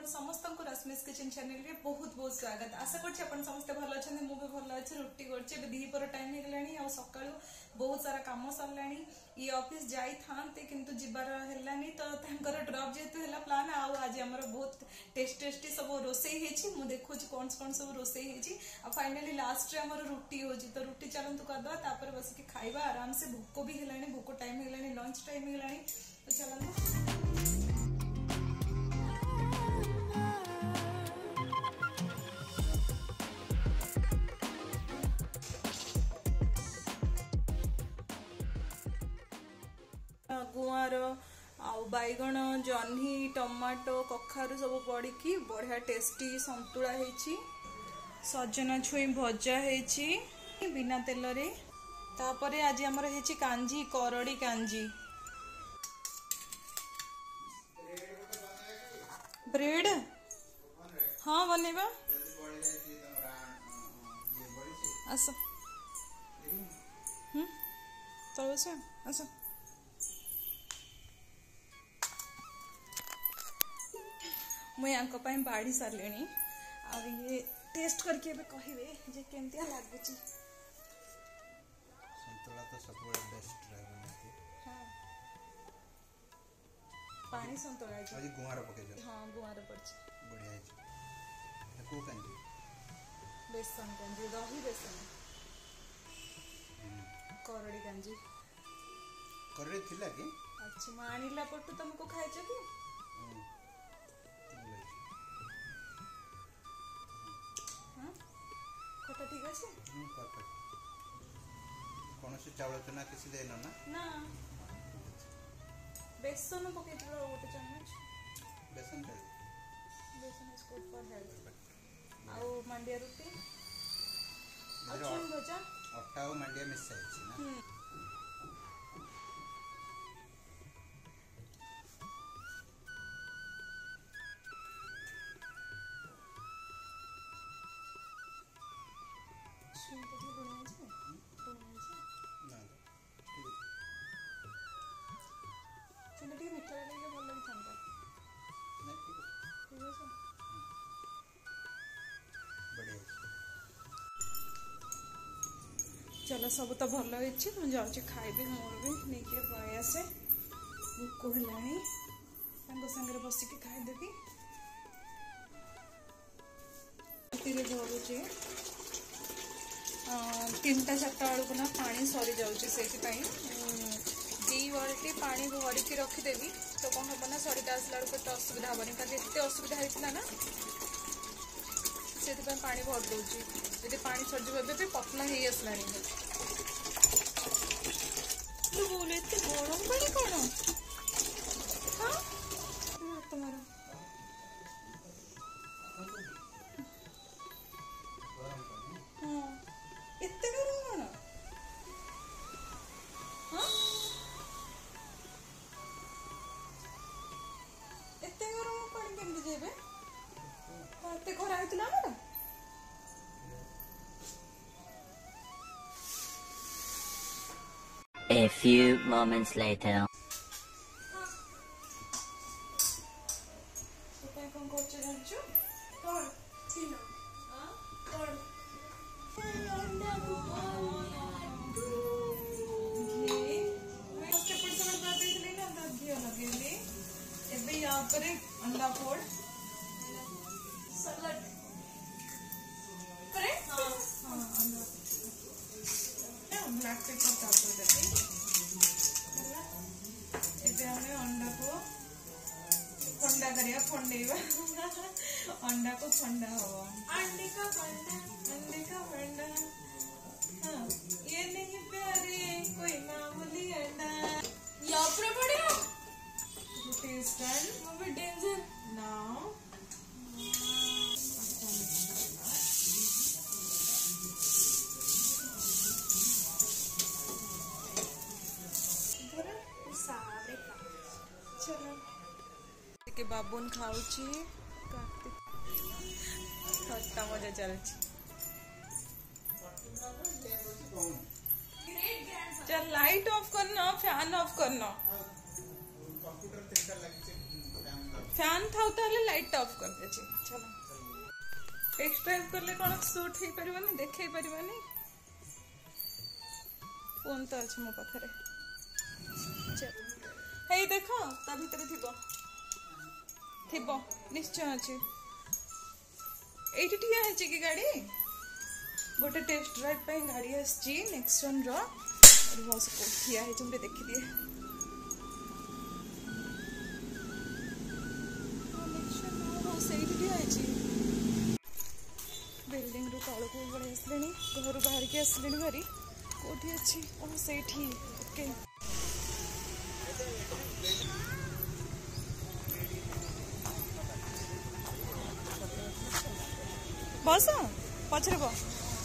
समस्त को Rashmi's kitchen channel रे बहुत बहुत स्वागत। आशा करछि अपन समस्त भल अछन, मु भी भल अछि। रुटी करछि, बे दीपर टाइम हे गेलानी आ सकाळू बहुत सारा काम सरलानी। ये ऑफिस जाई थांते किंतु जिबार हेलानी तो तांकर ड्रॉप जेतु हेला प्लान आ आज हमर बहुत टेस्टी सब रोसई हेछि। मु देखु छी कोन सब रोसई हेछि आ फाइनली लास्ट रे हमर रुटी होछि। तो रुटी चलंतु कर दो तापर बस के खाइबा आराम से। भूख भी हेलानी, भूख टाइम हेलानी, लंच टाइम हेलानी। तो चलंतु गुआर आउ बैगण, जह्नी, टमाटो, कखारु सब पड़ी बढ़िया टेस्टी संतुला हेछि। सजना छुई भजा हेछि बिना तेल रे। तापरे आज हमर हेछि कांजी, करड़ी कांजी। ब्रेड हाँ बनेबा आस तो आस। मुझे यहाँ बाड़ी सारे आ ये टेस्ट करके कहे जे केमतिया लागुची। संतुला तो सब बेस्ट रहबो। हां पानी संतुला आज गुआर पके जा। हां गुआर पड़छ बढ़िया है। को कांजी बेसन कांजी, दही बेसन करड़ी कांजी करड़ी थिला कि अच्छा मानिला पट्टू तुमको खाइछ कि खटा ठीक আছে परफेक्ट। कौन से चावल चना किसी देना ना ना बेसन पके थोड़ा गोटे चम्मच बेसन दे। बेसन इज गुड फॉर हेल्थ। आउ मांडिया रोटी अच्छा भजा अट्टा और मांडिया मिक्स है ना। चलो सब तो भल होइछि। मु जाउछि खाइबे, मोर भी नेके पळै आसे। भूख हेलानी तांको संगे बस के खाइ देबी। तीरे भरुछि 3-4 बेलू ना पानी सरी जाउछि। सेति पई 2 बाल्टी पानी भरी के रखी देबी। तो कौन हम ना सरीटा आसला बेलू तो असुविधा हबनी। काहे एते असुविधा हेतिला ना सेति पई पानी भर दउछि। यदि पानी सर भी पतला ही आसलानी बोले गरम पानी कौन हाँ तुम्हारा हाँ एते गरम कौन हाँ एते गरम पानी केमती जेबे एते खरा हेतिला हमरा। A few moments later. अंडा फोड़ सलाद करे हाँ ब्लैक पेपर तापर देते हमें अंडा को फंडा करिया फंडेवा अंडा को फंडा हवा अंडे का फंडा हाँ ये नहीं प्यारे कोई मामूली अंडा यहाँ पर पड़ेगा टेस्ट डन डेंजर नाउ के बाबून खाऊची खट्टा मजा चलची। चल लाइट ऑफ करना, फैन ऑफ करना। फैन था ताले लाइट ऑफ कर दे चलो एक्सट्रा करले कौन सूट ही परिवानी देखे परिवानी फोन तो अच्छे मो पाखरे चल हे देखो ता भीतर थिबो निश्चय अछि एठी ठिया है कि गाड़ी गोटे टेस्ट ड्राइव पे गाड़ी आसी नेक्सन रो और वो सब ठिया है तुमरे देखि दिए नेक्सन हो सेठी ठिया है बिल्डिंग रो तळ को बळे असलेनी घर बाहर के असलेनी घरी कोठी अछि ओ सेठी ओके बस पछरे बस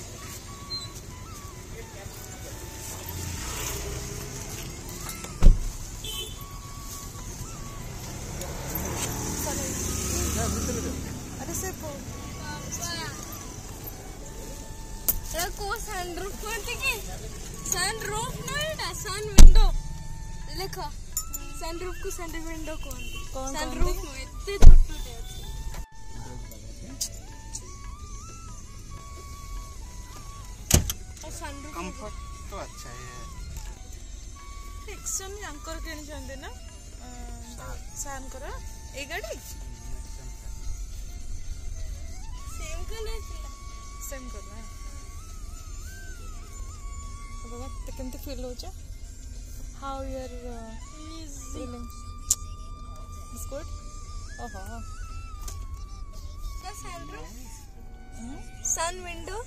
अरे से को सनरूफ करते के सनरूफ नहीं सन विंडो देखो सनरूफ को सन विंडो कौन सनरूफ में इतने छोटे सनरूफ कंफर्ट तो अच्छा है एक्शन अंकर केनी चंदे ना सान करा ए गाड़ी सेम कलर सेम करना है बाबा ते केमते फील हो जा how you are feeling it's good ओहो सनरूफ सन विंडो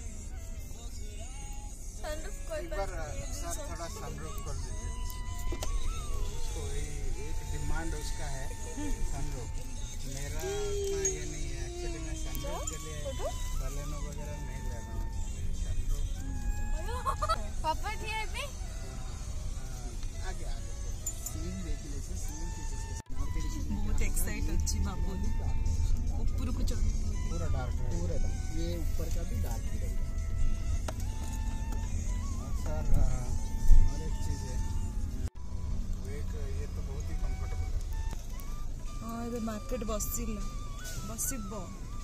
सनरूफ कोई एक बार सर थोड़ा सनरूफ कर दीजिए उसको एक डिमांड उसका है सनरूफ मेरा उतना ये नहीं है एक्चुअली मैं सनरूफ के लिए बलेनो वगैरह नहीं ले रहा हूँ सनरूफ पापा ठिया है पे आगे सीन देख ले से सीन बहुत एक्साइट अच्छी बाबू ऊपर को चढ़ पूरा डार्क है पूरा ये ऊपर का भी डार्क ही रहेगा सर और एक चीज़ है ये तो बहुत ही कंफर्टेबल है हाँ ये मार्केट बसिब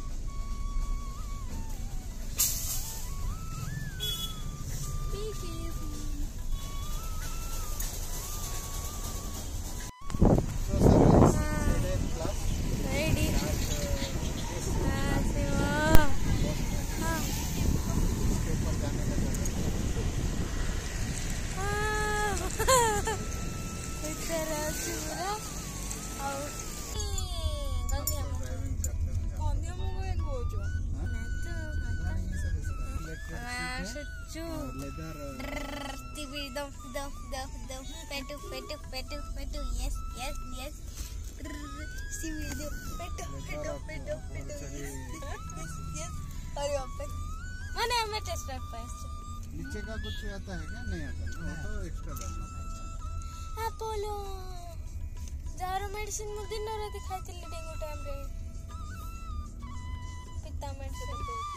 नीचे का कुछ आता है क्या नहीं आता वो तो एक्स्ट्रा डालना पड़ता अपोलो जार मेडिसिन मु दिन रात खाइतिली डेंगू टाइम रे पिता मेडिसिन